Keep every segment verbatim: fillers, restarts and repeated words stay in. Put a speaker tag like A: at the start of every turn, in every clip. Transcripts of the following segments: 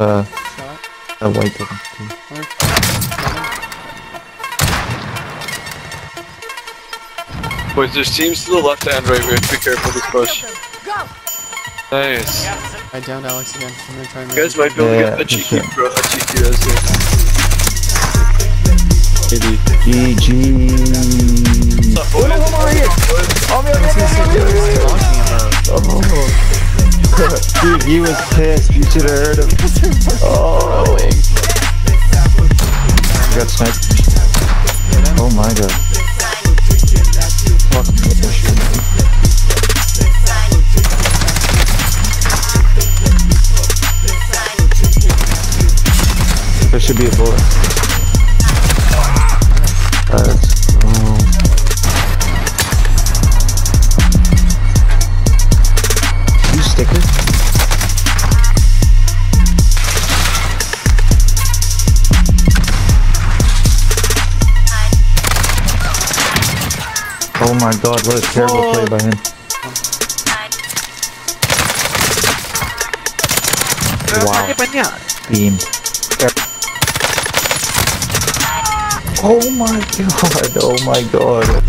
A: Uh,
B: Shot.
A: a white building.
B: Mark.
C: Boys, there's teams to the left and right. We have to be careful of this push. Nice.
B: I downed Alex again. I'm gonna try and
C: You guys might be able to
A: Yeah,
C: get a cheeky,
A: sure.
C: bro, a cheeky res here. Maybe.
A: G G.
C: What's up, boys?
A: Oh, I'm here. Oh, man,
B: I was gonna say, what are you talking about?
A: Oh. Dude, he was pissed. You should have heard him. Oh. I got sniped. Oh my god. Fuck me. There should be a bullet. Let's go. You sticker? Oh my god, what a terrible
B: Oh.
A: play by him. Wow. Beam. Oh my god, oh my god.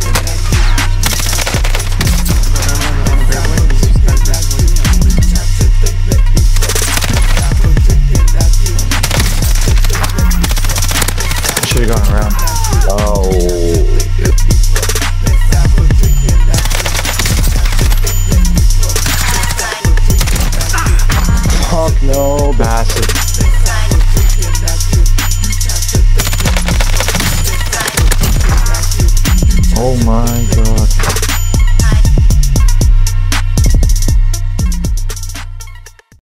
A: Should've gone around. Oh. Fuck no, bastard.